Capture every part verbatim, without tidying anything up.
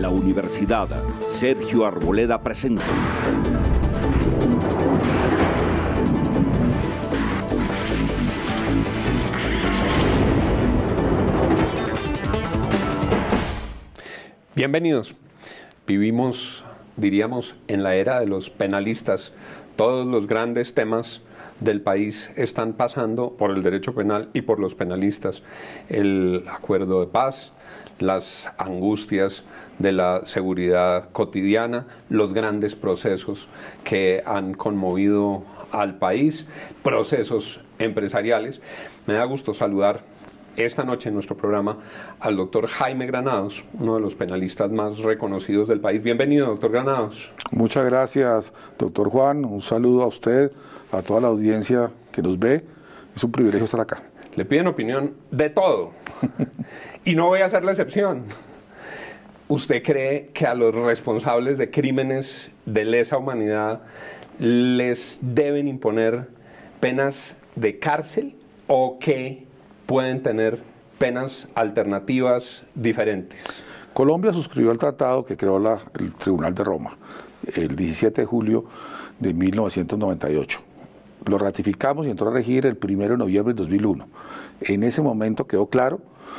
la Universidad Sergio Arboleda presenta. Bienvenidos. Vivimos, diríamos, en la era de los penalistas. Todos los grandes temas del país están pasando por el derecho penal y por los penalistas. El acuerdo de paz, las angustias de la seguridad cotidiana, los grandes procesos que han conmovido al país, procesos empresariales. Me da gusto saludar esta noche en nuestro programa al doctor Jaime Granados, uno de los penalistas más reconocidos del país. Bienvenido, doctor Granados. Muchas gracias, doctor Juan. Un saludo a usted, a toda la audiencia que nos ve. Es un privilegio estar acá. Le piden opinión de todo y no voy a hacer la excepción. ¿Usted cree que a los responsables de crímenes de lesa humanidad les deben imponer penas de cárcel o que pueden tener penas alternativas diferentes? Colombia suscribió el tratado que creó la, el Tribunal de Roma el diecisiete de julio de mil novecientos noventa y ocho. Lo ratificamos y entró a regir el primero de noviembre de dos mil uno. En ese momento quedó claro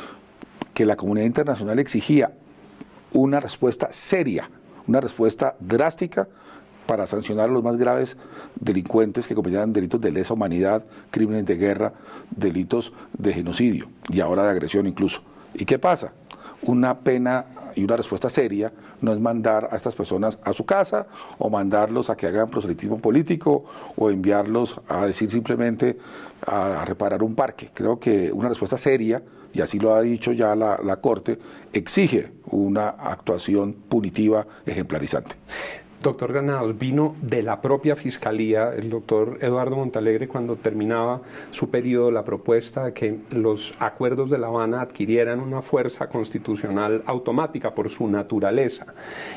que la comunidad internacional exigía una respuesta seria, una respuesta drástica para sancionar a los más graves delincuentes que cometían delitos de lesa humanidad, crímenes de guerra, delitos de genocidio y ahora de agresión incluso. ¿Y qué pasa? Una pena y una respuesta seria no es mandar a estas personas a su casa o mandarlos a que hagan proselitismo político o enviarlos a decir simplemente a reparar un parque. Creo que una respuesta seria, y así lo ha dicho ya la, la Corte, exige una actuación punitiva ejemplarizante. Doctor Granados, vino de la propia Fiscalía, el doctor Eduardo Montalegre, cuando terminaba su periodo, la propuesta de que los acuerdos de La Habana adquirieran una fuerza constitucional automática por su naturaleza.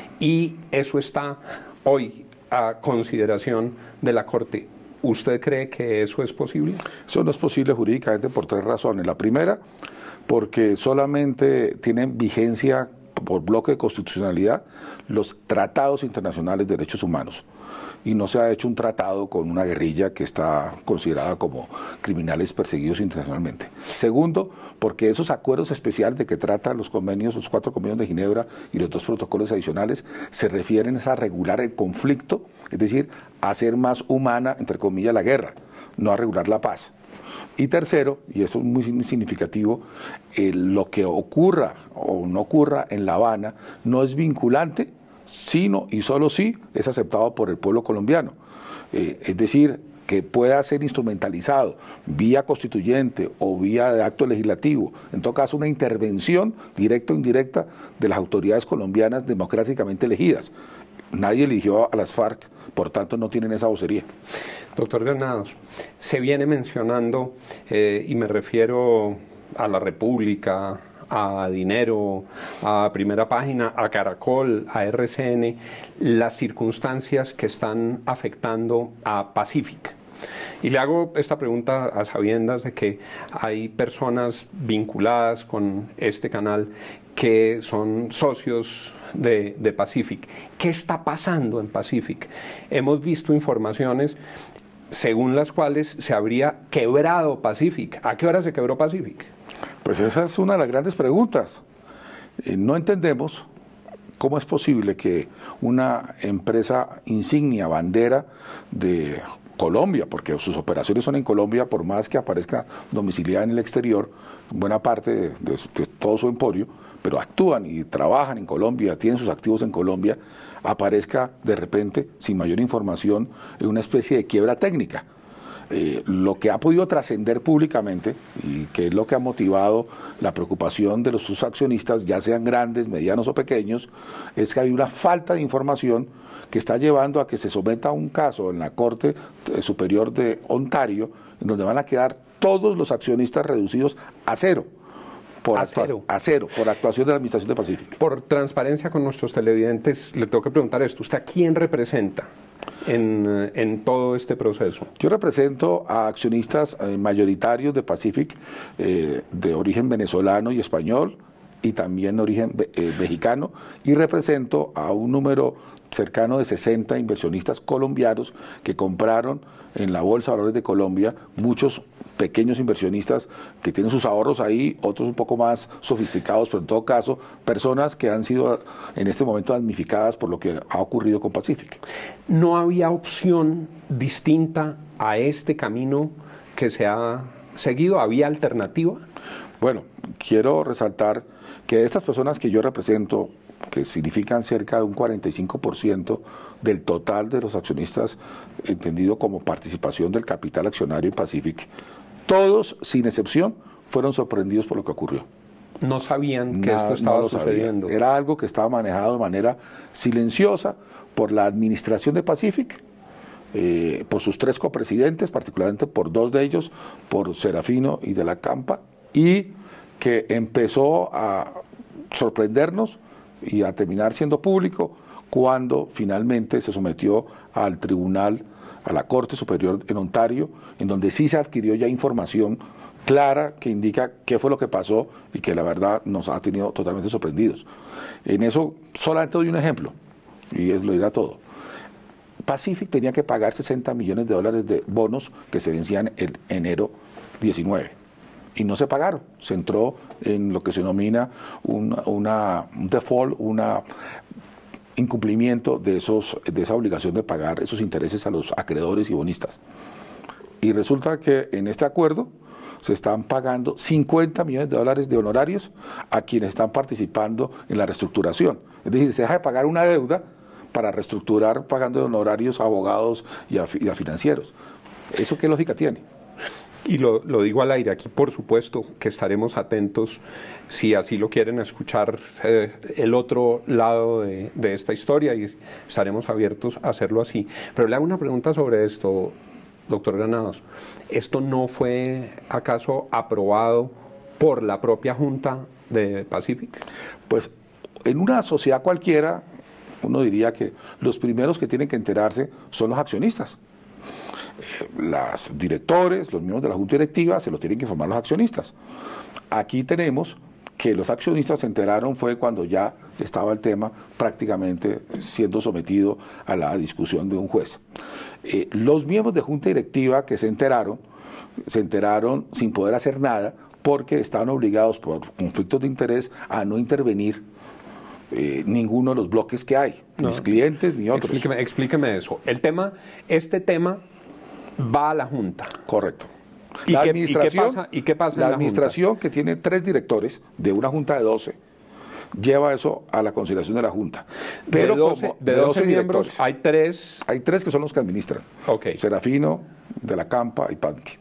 Y eso está hoy a consideración de la Corte. ¿Usted cree que eso es posible? Eso no es posible jurídicamente por tres razones. La primera, porque solamente tienen vigencia por bloque de constitucionalidad los tratados internacionales de derechos humanos, y no se ha hecho un tratado con una guerrilla que está considerada como criminales perseguidos internacionalmente. Segundo, porque esos acuerdos especiales de que tratan los convenios, los cuatro convenios de Ginebra y los dos protocolos adicionales, se refieren a regular el conflicto, es decir, a hacer más humana, entre comillas, la guerra, no a regular la paz. Y tercero, y eso es muy significativo, eh, lo que ocurra o no ocurra en La Habana no es vinculante, sino y solo si es aceptado por el pueblo colombiano. Eh, es decir, que pueda ser instrumentalizado vía constituyente o vía de acto legislativo, en todo caso una intervención directa o indirecta de las autoridades colombianas democráticamente elegidas. Nadie eligió a las FARC, por tanto no tienen esa vocería. Doctor Granados, se viene mencionando, eh, y me refiero a La República, a Dinero, a Primera Página, a Caracol, a R C N, las circunstancias que están afectando a Pacific. Y le hago esta pregunta a sabiendas de que hay personas vinculadas con este canal que son socios de, de Pacific. ¿Qué está pasando en Pacific? Hemos visto informaciones según las cuales se habría quebrado Pacific. ¿A qué hora se quebró Pacific? Pues esa es una de las grandes preguntas. Eh, no entendemos cómo es posible que una empresa insignia, bandera de Colombia, porque sus operaciones son en Colombia, por más que aparezca domiciliada en el exterior, buena parte de, de, de todo su emporio, pero actúan y trabajan en Colombia, tienen sus activos en Colombia, aparezca de repente, sin mayor información, en una especie de quiebra técnica. Eh, lo que ha podido trascender públicamente y que es lo que ha motivado la preocupación de los sus accionistas, ya sean grandes, medianos o pequeños, es que hay una falta de información que está llevando a que se someta a un caso en la Corte Superior de Ontario, en donde van a quedar todos los accionistas reducidos a cero. Por a, cero. a cero, por actuación de la Administración de Pacífico. Por transparencia con nuestros televidentes, le tengo que preguntar esto. ¿Usted a quién representa en, en todo este proceso? Yo represento a accionistas eh, mayoritarios de Pacific, eh, de origen venezolano y español, y también de origen eh, mexicano, y represento a un número cercano de sesenta inversionistas colombianos que compraron en la Bolsa de Valores de Colombia, muchos pequeños inversionistas que tienen sus ahorros ahí, otros un poco más sofisticados, pero en todo caso, personas que han sido en este momento damnificadas por lo que ha ocurrido con Pacific. ¿No había opción distinta a este camino que se ha seguido? ¿Había alternativa? Bueno, quiero resaltar que estas personas que yo represento, que significan cerca de un cuarenta y cinco por ciento del total de los accionistas, entendido como participación del capital accionario en Pacific, todos, sin excepción, fueron sorprendidos por lo que ocurrió. No sabían que Nada, esto estaba no lo sucediendo. sabían. Era algo que estaba manejado de manera silenciosa por la administración de Pacific, eh, por sus tres copresidentes, particularmente por dos de ellos, por Serafino y de la Campa, y que empezó a sorprendernos y a terminar siendo público cuando finalmente se sometió al tribunal, a la Corte Superior en Ontario, en donde sí se adquirió ya información clara que indica qué fue lo que pasó y que la verdad nos ha tenido totalmente sorprendidos. En eso solamente doy un ejemplo, y es lo dirá todo. Pacific tenía que pagar sesenta millones de dólares de bonos que se vencían en enero diecinueve. Y no se pagaron, se entró en lo que se denomina una, una, un default, una incumplimiento de, esos, de esa obligación de pagar esos intereses a los acreedores y bonistas. Y resulta que en este acuerdo se están pagando cincuenta millones de dólares de honorarios a quienes están participando en la reestructuración. Es decir, se deja de pagar una deuda para reestructurar pagando honorarios a abogados y a, y a financieros. ¿Eso qué lógica tiene? Y lo, lo digo al aire, aquí por supuesto que estaremos atentos, si así lo quieren escuchar, eh, el otro lado de, de esta historia, y estaremos abiertos a hacerlo así. Pero le hago una pregunta sobre esto, doctor Granados. ¿Esto no fue acaso aprobado por la propia Junta de Pacific? Pues en una sociedad cualquiera, uno diría que los primeros que tienen que enterarse son los accionistas. Los directores, los miembros de la junta directiva se lo tienen que informar los accionistas. Aquí tenemos que los accionistas se enteraron fue cuando ya estaba el tema prácticamente siendo sometido a la discusión de un juez. Eh, los miembros de junta directiva que se enteraron, se enteraron sin poder hacer nada porque estaban obligados por conflictos de interés a no intervenir eh, ninguno de los bloques que hay, no, mis clientes ni otros. Explíqueme, explíqueme eso. El tema, este tema va a la Junta. Correcto. ¿Y, la qué, administración, ¿y qué pasa, y qué pasa la en la administración, Junta? Que tiene tres directores de una Junta de doce, lleva eso a la consideración de la Junta. Pero de doce, como, de doce, doce miembros, hay tres... Hay tres que son los que administran. Okay. Serafino, de la Campa y Pacific.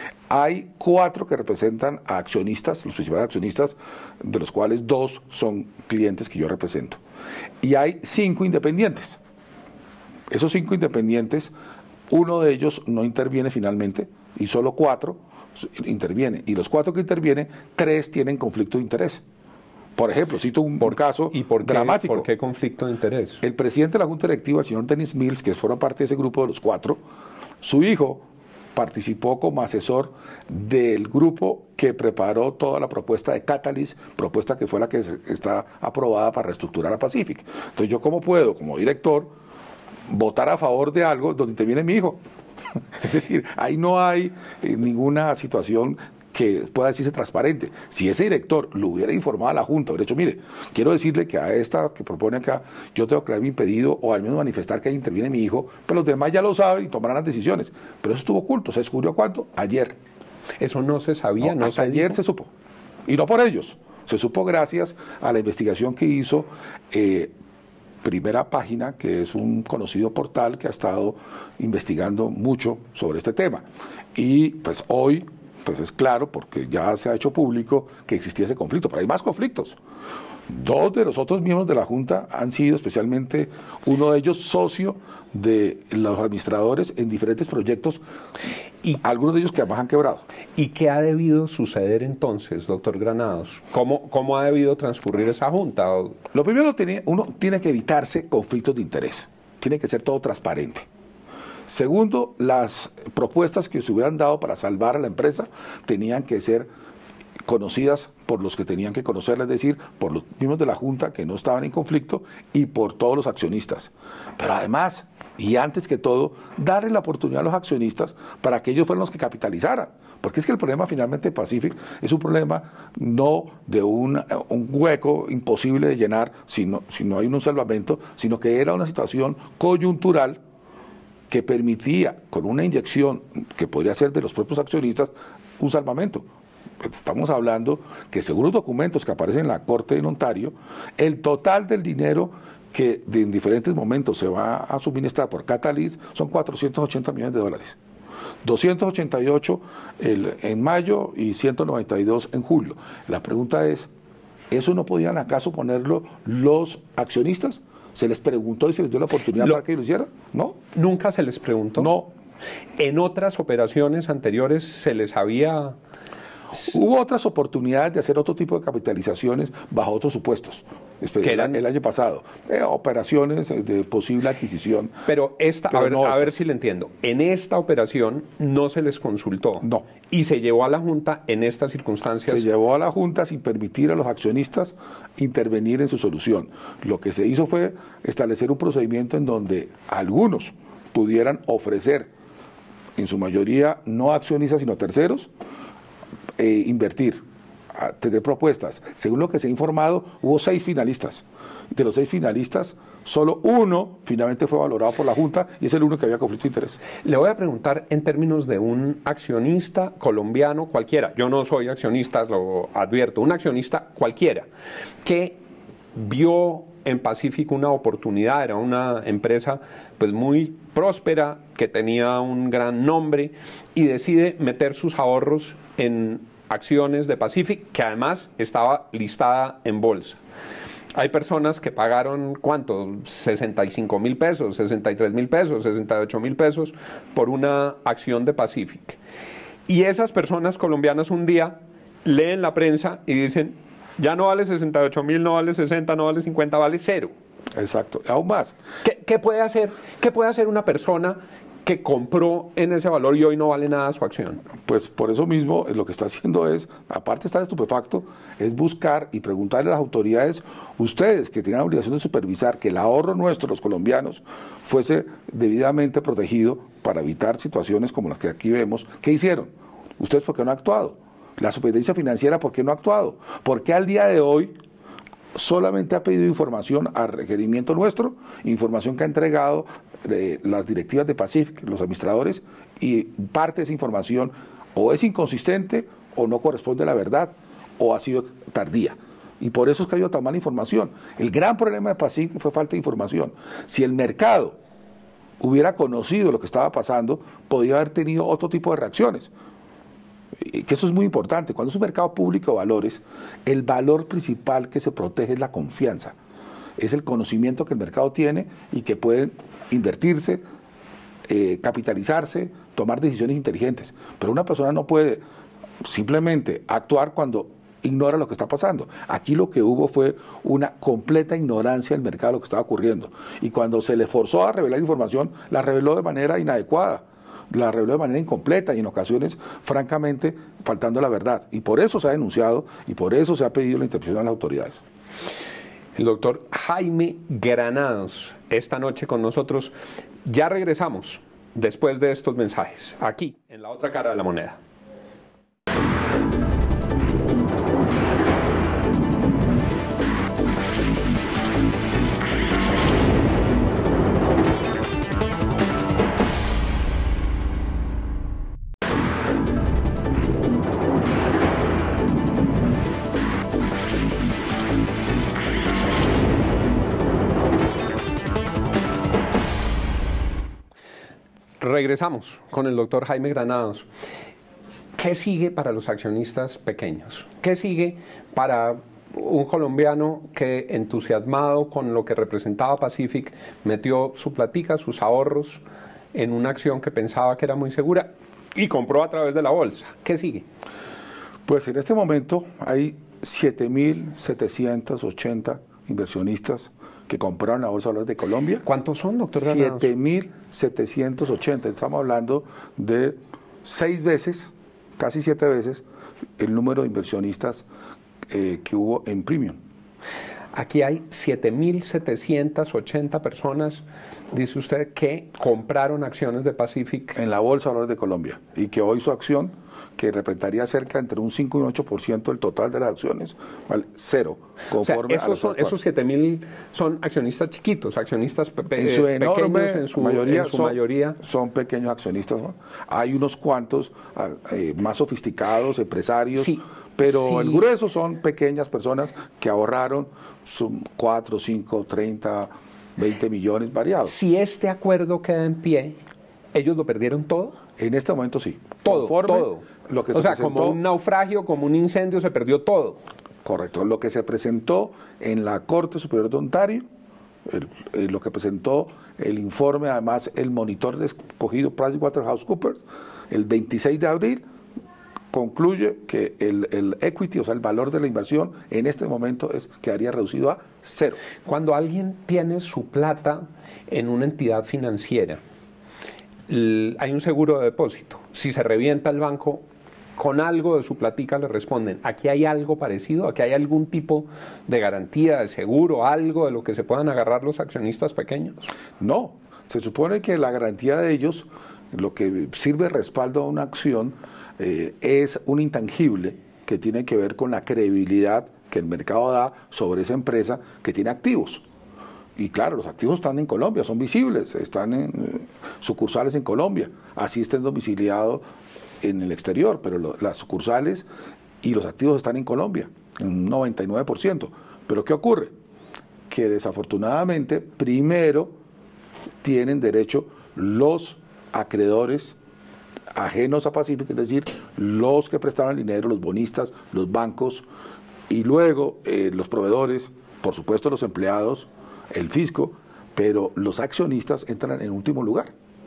Hay cuatro que representan a accionistas, los principales accionistas, de los cuales dos son clientes que yo represento. Y hay cinco independientes. Esos cinco independientes, uno de ellos no interviene finalmente, y solo cuatro intervienen. Y los cuatro que intervienen, tres tienen conflicto de interés. Por ejemplo, cito un por, caso ¿y por qué, dramático. ¿Por qué conflicto de interés? El presidente de la Junta Directiva, el señor Dennis Mills, que forma parte de ese grupo de los cuatro, su hijo participó como asesor del grupo que preparó toda la propuesta de Catalyst, propuesta que fue la que está aprobada para reestructurar a Pacific. Entonces, ¿yo cómo puedo, como director, votar a favor de algo donde interviene mi hijo? Es decir, ahí no hay eh, ninguna situación que pueda decirse transparente. Si ese director lo hubiera informado a la Junta, hubiera dicho, mire, quiero decirle que a esta que propone acá, yo tengo que haberme impedido o al menos manifestar que ahí interviene mi hijo, pero los demás ya lo saben y tomarán las decisiones. Pero eso estuvo oculto. ¿Se descubrió cuándo? Ayer. Eso no se sabía, no, no hasta se ayer dijo. se supo. Y no por ellos. Se supo gracias a la investigación que hizo eh, Primera Página, que es un conocido portal que ha estado investigando mucho sobre este tema. Y pues hoy, pues es claro, porque ya se ha hecho público que existía ese conflicto, pero hay más conflictos. Dos de los otros miembros de la Junta han sido, especialmente uno de ellos, socio de los administradores en diferentes proyectos, y algunos de ellos que además han quebrado. ¿Y qué ha debido suceder entonces, doctor Granados? ¿Cómo, cómo ha debido transcurrir esa Junta? Lo primero, uno tiene que evitarse conflictos de interés. Tiene que ser todo transparente. Segundo, las propuestas que se hubieran dado para salvar a la empresa tenían que ser conocidas por los que tenían que conocerla, es decir, por los mismos de la Junta que no estaban en conflicto y por todos los accionistas. Pero además, y antes que todo, darle la oportunidad a los accionistas para que ellos fueran los que capitalizaran. Porque es que el problema finalmente de Pacific es un problema no de un, un hueco imposible de llenar si no, si no hay un salvamento, sino que era una situación coyuntural que permitía, con una inyección que podría ser de los propios accionistas, un salvamento. Estamos hablando que según los documentos que aparecen en la Corte en Ontario, el total del dinero que de, en diferentes momentos se va a suministrar por Catalyst son cuatrocientos ochenta millones de dólares. doscientos ochenta y ocho el, en mayo y ciento noventa y dos en julio. La pregunta es, ¿eso no podían acaso ponerlo los accionistas? ¿Se les preguntó y se les dio la oportunidad lo, para que lo hicieran? ¿No? ¿Nunca se les preguntó? No. ¿En otras operaciones anteriores se les había...? Hubo otras oportunidades de hacer otro tipo de capitalizaciones bajo otros supuestos, el, el año pasado, eh, operaciones de posible adquisición. Pero esta, pero a, ver, no a ver si le entiendo, en esta operación no se les consultó. No. Y se llevó a la Junta en estas circunstancias. Se llevó a la Junta sin permitir a los accionistas intervenir en su solución. Lo que se hizo fue establecer un procedimiento en donde algunos pudieran ofrecer, en su mayoría no accionistas sino terceros, Eh, invertir, a tener propuestas. Según lo que se ha informado, hubo seis finalistas. De los seis finalistas, solo uno finalmente fue valorado por la Junta y es el único que había conflicto de interés. Le voy a preguntar en términos de un accionista colombiano cualquiera. Yo no soy accionista, lo advierto. Un accionista cualquiera que vio en Pacífico una oportunidad, era una empresa pues muy próspera, que tenía un gran nombre y decide meter sus ahorros en acciones de Pacific, que además estaba listada en bolsa. Hay personas que pagaron, ¿cuánto? sesenta y cinco mil pesos, sesenta y tres mil pesos, sesenta y ocho mil pesos por una acción de Pacific. Y esas personas colombianas un día leen la prensa y dicen, ya no vale sesenta y ocho mil, no vale sesenta, no vale cincuenta, vale cero. Exacto, aún más. ¿Qué, qué puede hacer? ¿Qué puede hacer una persona que compró en ese valor y hoy no vale nada su acción? Pues por eso mismo lo que está haciendo es, aparte de estar estupefacto, es buscar y preguntarle a las autoridades, ustedes que tienen la obligación de supervisar que el ahorro nuestro, los colombianos, fuese debidamente protegido para evitar situaciones como las que aquí vemos, ¿qué hicieron? ¿Ustedes por qué no han actuado? La superintendencia financiera, ¿por qué no ha actuado? ¿Por qué al día de hoy solamente ha pedido información a requerimiento nuestro, información que ha entregado eh, las directivas de Pacific, los administradores, y parte de esa información o es inconsistente o no corresponde a la verdad o ha sido tardía? Y por eso es que ha habido tan mala información. El gran problema de Pacific fue falta de información. Si el mercado hubiera conocido lo que estaba pasando, podría haber tenido otro tipo de reacciones. Que eso es muy importante. Cuando es un mercado público de valores, el valor principal que se protege es la confianza. Es el conocimiento que el mercado tiene y que pueden invertirse, eh, capitalizarse, tomar decisiones inteligentes. Pero una persona no puede simplemente actuar cuando ignora lo que está pasando. Aquí lo que hubo fue una completa ignorancia del mercado de lo que estaba ocurriendo. Y cuando se le forzó a revelar información, la reveló de manera inadecuada, la reveló de manera incompleta y en ocasiones, francamente, faltando la verdad. Y por eso se ha denunciado y por eso se ha pedido la intervención de las autoridades. El doctor Jaime Granados, esta noche con nosotros. Ya regresamos después de estos mensajes, aquí, en La Otra Cara de la Moneda. Regresamos con el doctor Jaime Granados. ¿Qué sigue para los accionistas pequeños? ¿Qué sigue para un colombiano que, entusiasmado con lo que representaba Pacific, metió su platica, sus ahorros en una acción que pensaba que era muy segura y compró a través de la bolsa? ¿Qué sigue? Pues en este momento hay siete mil setecientos ochenta inversionistas que compraron la Bolsa de Valores de Colombia. ¿Cuántos son, doctor Granados? siete mil setecientos ochenta. Estamos hablando de seis veces, casi siete veces, el número de inversionistas eh, que hubo en Premium. Aquí hay siete mil setecientas ochenta personas, dice usted, que compraron acciones de Pacific. En la Bolsa de Valores de Colombia, y que hoy su acción, que representaría cerca entre un cinco y un ocho por ciento del total de las acciones, vale cero, conforme o sea, esos, a los son, esos siete mil son accionistas chiquitos, accionistas pe en su eh, enorme pequeños en su mayoría, en su son, mayoría. son pequeños accionistas, ¿no? Hay unos cuantos eh, más sofisticados, empresarios, Sí, pero sí. el grueso son pequeñas personas que ahorraron cuatro, cinco, treinta, veinte millones variados. Si este acuerdo queda en pie, ¿ellos lo perdieron todo? En este momento sí. Todo, Conforme todo. Lo que o se sea, presentó, como un naufragio, como un incendio, se perdió todo. Correcto. Lo que se presentó en la Corte Superior de Ontario, el, el, lo que presentó el informe, además el monitor de escogido PricewaterhouseCoopers, el veintiséis de abril, concluye que el, el equity, o sea, el valor de la inversión en este momento es, quedaría reducido a cero. Cuando alguien tiene su plata en una entidad financiera, hay un seguro de depósito. Si se revienta el banco, con algo de su platica le responden, aquí hay algo parecido, aquí hay algún tipo de garantía, de seguro, algo de lo que se puedan agarrar los accionistas pequeños. No, se supone que la garantía de ellos, lo que sirve de respaldo a una acción, eh, es un intangible que tiene que ver con la credibilidad que el mercado da sobre esa empresa que tiene activos. Y claro, los activos están en Colombia, son visibles, están en eh, sucursales en Colombia, así estén domiciliados en el exterior, pero lo, las sucursales y los activos están en Colombia, en un noventa y nueve por ciento. Pero ¿qué ocurre? Que desafortunadamente primero tienen derecho los acreedores ajenos a Pacific, es decir, los que prestaron el dinero, los bonistas, los bancos, y luego eh, los proveedores, por supuesto los empleados, el fisco, pero los accionistas entran en último lugar.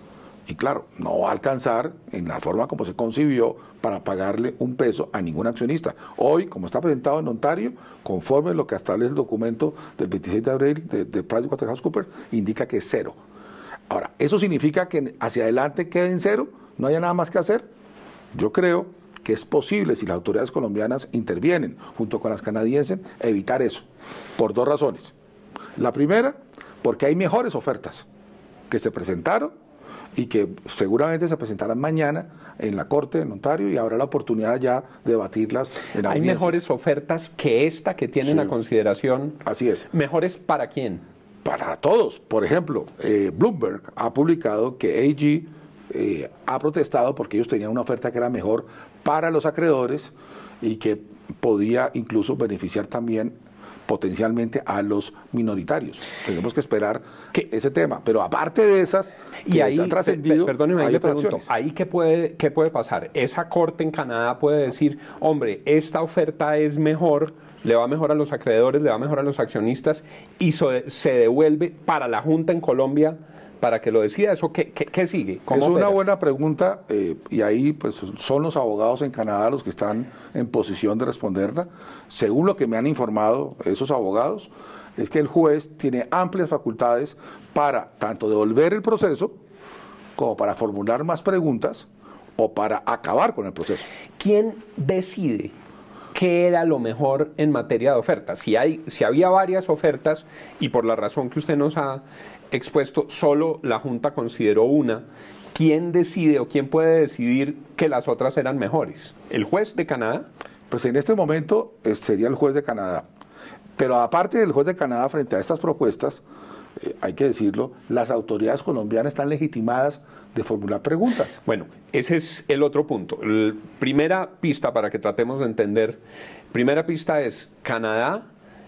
Y claro, no va a alcanzar en la forma como se concibió para pagarle un peso a ningún accionista. Hoy, como está presentado en Ontario, conforme lo que establece el documento del veintiséis de abril de, de PricewaterhouseCoopers, indica que es cero. Ahora, ¿eso significa que hacia adelante quede en cero? ¿No haya nada más que hacer? Yo creo que es posible, si las autoridades colombianas intervienen junto con las canadienses, evitar eso, por dos razones. La primera, porque hay mejores ofertas que se presentaron y que seguramente se presentarán mañana en la Corte en Ontario, y habrá la oportunidad ya de debatirlas en ¿Hay audiencias. mejores ofertas que esta que tienen Sí. a consideración? Así es. ¿Mejores para quién? Para todos. Por ejemplo, eh, Bloomberg ha publicado que A G eh, ha protestado porque ellos tenían una oferta que era mejor para los acreedores y que podía incluso beneficiar también potencialmente a los minoritarios. Tenemos que esperar ¿Qué? ese tema. Pero aparte de esas, Y que ahí, se han trascendido, pe- perdóneme, ahí hay le otras pregunto, acciones. ¿ahí qué puede, qué puede pasar? Esa corte en Canadá puede decir, hombre, esta oferta es mejor, le va mejor a los acreedores, le va mejor a los accionistas, y so- se devuelve para la Junta en Colombia para que lo decida. ¿Eso qué, qué, qué sigue? ¿Cómo Es una opera? buena pregunta, eh, y ahí pues son los abogados en Canadá los que están en posición de responderla. Según lo que me han informado esos abogados, es que el juez tiene amplias facultades para tanto devolver el proceso como para formular más preguntas o para acabar con el proceso. ¿Quién decide qué era lo mejor en materia de ofertas? Si, hay, si había varias ofertas, y por la razón que usted nos ha expuesto, solo la Junta consideró una, ¿quién decide o quién puede decidir que las otras eran mejores? ¿El juez de Canadá? Pues en este momento eh, sería el juez de Canadá. Pero aparte del juez de Canadá, frente a estas propuestas, eh, hay que decirlo, las autoridades colombianas están legitimadas de formular preguntas. Bueno, ese es el otro punto. La primera pista para que tratemos de entender, primera pista es Canadá,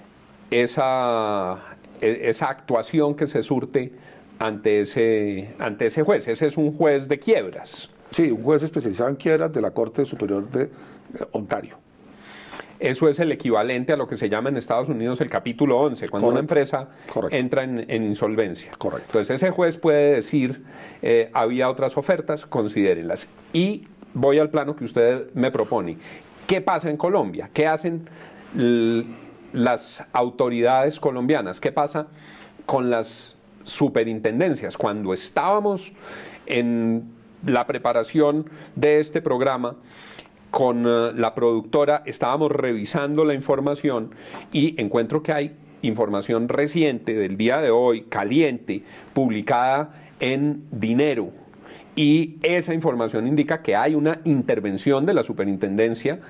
esa, esa actuación que se surte ante ese, ante ese juez. Ese es un juez de quiebras. Sí, un juez especializado en quiebras de la Corte Superior de eh, Ontario. Eso es el equivalente a lo que se llama en Estados Unidos el capítulo once, cuando una Correcto. empresa Correcto. entra en, en insolvencia. Correcto. Entonces ese juez puede decir, eh, había otras ofertas, considérenlas. Y voy al plano que usted me propone. ¿Qué pasa en Colombia? ¿Qué hacen l- las autoridades colombianas? ¿Qué pasa con las superintendencias? Cuando estábamos en la preparación de este programa, con uh, la productora estábamos revisando la información y encuentro que hay información reciente del día de hoy, caliente, publicada en Dinero. Y esa información indica que hay una intervención de la superintendencia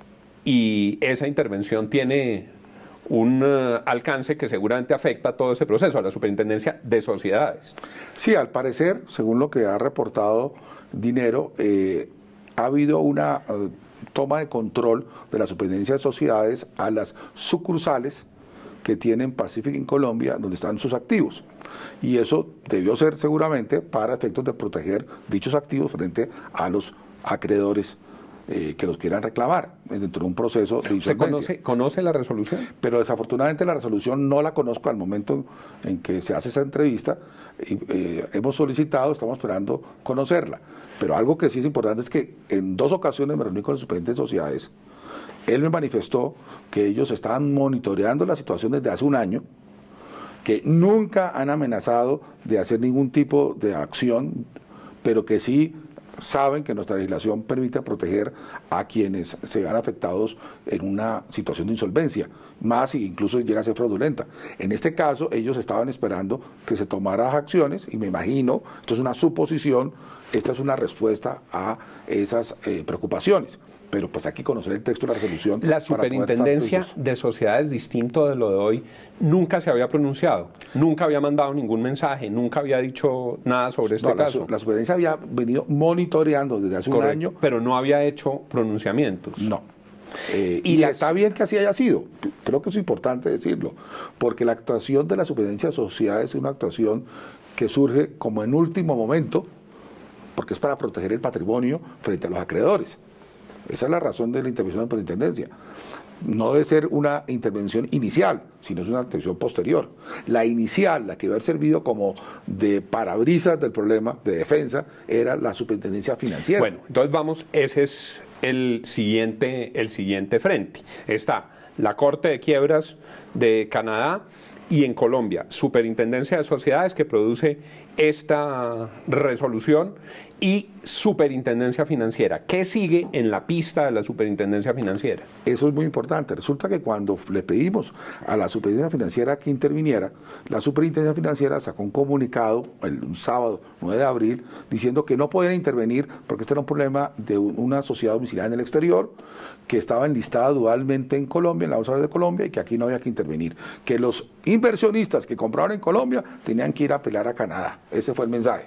y esa intervención tiene un uh, alcance que seguramente afecta a todo ese proceso, a la superintendencia de sociedades. Sí, al parecer, según lo que ha reportado Dinero, eh, ha habido una uh, toma de control de la superintendencia de sociedades a las sucursales que tienen Pacific en Colombia, donde están sus activos. Y eso debió ser seguramente para efectos de proteger dichos activos frente a los acreedores eh, que los quieran reclamar dentro de un proceso de insolvencia. ¿Usted conoce, conoce la resolución? Pero desafortunadamente la resolución no la conozco al momento en que se hace esa entrevista. Y, eh, hemos solicitado, estamos esperando conocerla. Pero algo que sí es importante es que en dos ocasiones me reuní con el superintendente de sociedades. Él me manifestó que ellos estaban monitoreando la situación desde hace un año, que nunca han amenazado de hacer ningún tipo de acción, pero que sí saben que nuestra legislación permite proteger a quienes se vean afectados en una situación de insolvencia, más si incluso llega a ser fraudulenta. En este caso, ellos estaban esperando que se tomaran acciones, y me imagino, esto es una suposición, esta es una respuesta a esas eh, preocupaciones. Pero pues hay que conocer el texto de la resolución. La superintendencia de sociedades, distinto de lo de hoy, nunca se había pronunciado, nunca había mandado ningún mensaje, nunca había dicho nada sobre este no, caso. La, la superintendencia había venido monitoreando desde hace Correcto, un año. pero no había hecho pronunciamientos. No. Eh, y y las... está bien que así haya sido, creo que es importante decirlo, porque la actuación de la superintendencia de sociedades es una actuación que surge como en último momento, porque es para proteger el patrimonio frente a los acreedores. Esa es la razón de la intervención de la superintendencia. No debe ser una intervención inicial, sino es una intervención posterior. La inicial, la que debe haber servido como de parabrisas del problema, de defensa, era la superintendencia financiera. Bueno, entonces vamos, ese es el siguiente, el siguiente frente. Está la Corte de Quiebras de Canadá y en Colombia, Superintendencia de Sociedades, que produce esta resolución, y Superintendencia Financiera. ¿Qué sigue en la pista de la Superintendencia Financiera? Eso es muy importante. Resulta que cuando le pedimos a la Superintendencia Financiera que interviniera, la Superintendencia Financiera sacó un comunicado el un sábado nueve de abril diciendo que no podían intervenir porque este era un problema de una sociedad domiciliada en el exterior, que estaba enlistada dualmente en Colombia, en la Bolsa de Colombia, y que aquí no había que intervenir. Que los inversionistas que compraron en Colombia tenían que ir a apelar a Canadá. Ese fue el mensaje.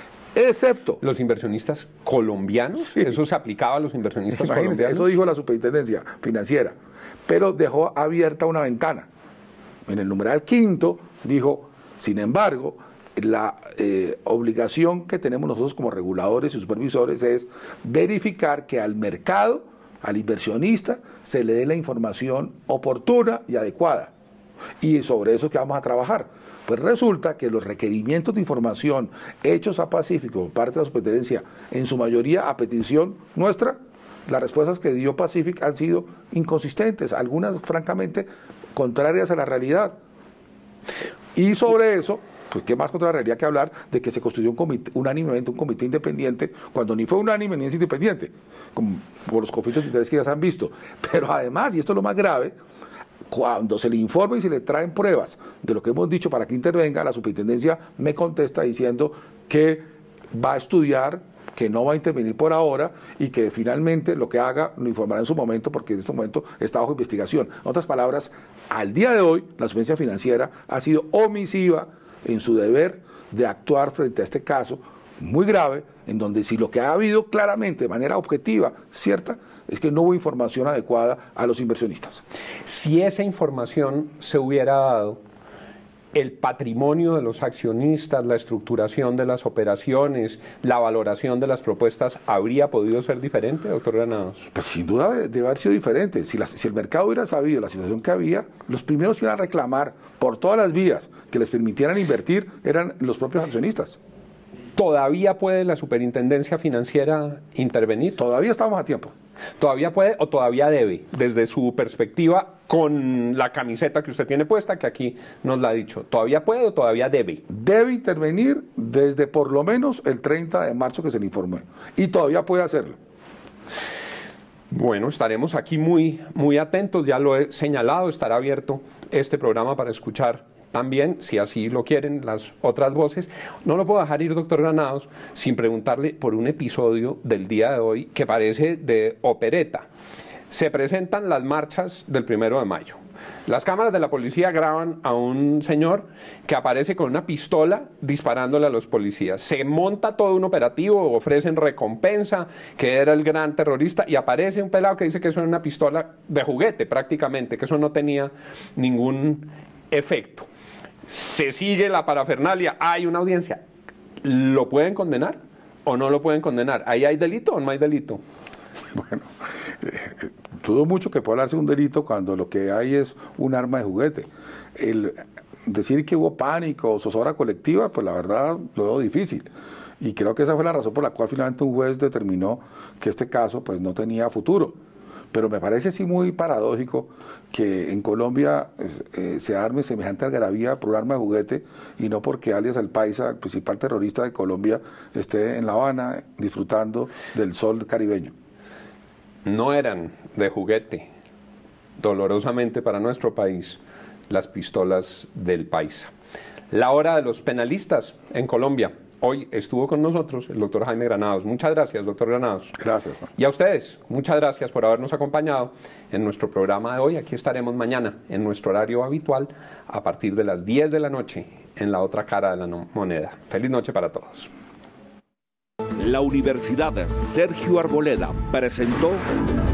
Excepto los inversionistas colombianos, sí. Eso se aplicaba a los inversionistas Imagínense, colombianos. Eso dijo la Superintendencia Financiera, pero dejó abierta una ventana. En el numeral quinto dijo, sin embargo, la eh, obligación que tenemos nosotros como reguladores y supervisores es verificar que al mercado, al inversionista, se le dé la información oportuna y adecuada. Y sobre eso es que vamos a trabajar. Pues resulta que los requerimientos de información hechos a Pacífico por parte de la superintendencia, en su mayoría a petición nuestra, las respuestas que dio Pacific han sido inconsistentes, algunas francamente contrarias a la realidad. Y sobre eso, pues qué más contra la realidad que hablar de que se constituyó un comité, unánimemente un comité independiente, cuando ni fue unánime ni es independiente, como por los conflictos de interés que ya se han visto. Pero además, y esto es lo más grave, cuando se le informa y se le traen pruebas de lo que hemos dicho para que intervenga, la superintendencia me contesta diciendo que va a estudiar, que no va a intervenir por ahora y que finalmente lo que haga lo informará en su momento, porque en este momento está bajo investigación. En otras palabras, al día de hoy la superintendencia financiera ha sido omisiva en su deber de actuar frente a este caso muy grave, en donde si lo que ha habido claramente de manera objetiva, cierta, es que no hubo información adecuada a los inversionistas. Si esa información se hubiera dado, el patrimonio de los accionistas, la estructuración de las operaciones, la valoración de las propuestas, ¿habría podido ser diferente, doctor Granados? Pues sin duda debe haber sido diferente. Si, la, si el mercado hubiera sabido la situación que había, los primeros que iban a reclamar por todas las vías que les permitieran invertir eran los propios accionistas. ¿Todavía puede la Superintendencia Financiera intervenir? Todavía estamos a tiempo. ¿Todavía puede o todavía debe, desde su perspectiva, con la camiseta que usted tiene puesta, que aquí nos la ha dicho? ¿Todavía puede o todavía debe? Debe intervenir desde por lo menos el treinta de marzo que se le informó. Y todavía puede hacerlo. Bueno, estaremos aquí muy, muy atentos, ya lo he señalado, estará abierto este programa para escuchar también, si así lo quieren, las otras voces. No lo puedo dejar ir, doctor Granados, sin preguntarle por un episodio del día de hoy que parece de opereta. Se presentan las marchas del primero de mayo. Las cámaras de la policía graban a un señor que aparece con una pistola disparándole a los policías. Se monta todo un operativo, ofrecen recompensa, que era el gran terrorista, y aparece un pelado que dice que eso era una pistola de juguete prácticamente, que eso no tenía ningún efecto. Se sigue la parafernalia, hay una audiencia. ¿Lo pueden condenar o no lo pueden condenar? ¿Ahí hay delito o no hay delito? Bueno, eh, dudo mucho que pueda hablarse de un delito cuando lo que hay es un arma de juguete. El decir que hubo pánico o zozobra colectiva, pues la verdad lo veo difícil. Y creo que esa fue la razón por la cual finalmente un juez determinó que este caso pues no tenía futuro. Pero me parece sí muy paradójico que en Colombia eh, se arme semejante algarabía por un arma de juguete y no porque alias El Paisa, el principal terrorista de Colombia, esté en La Habana disfrutando del sol caribeño. No eran de juguete, dolorosamente para nuestro país, las pistolas del Paisa. La hora de los penalistas en Colombia. Hoy estuvo con nosotros el doctor Jaime Granados. Muchas gracias, doctor Granados. Gracias. Juan. Y a ustedes, muchas gracias por habernos acompañado en nuestro programa de hoy. Aquí estaremos mañana en nuestro horario habitual a partir de las diez de la noche en la otra cara de la moneda. Feliz noche para todos. La Universidad Sergio Arboleda presentó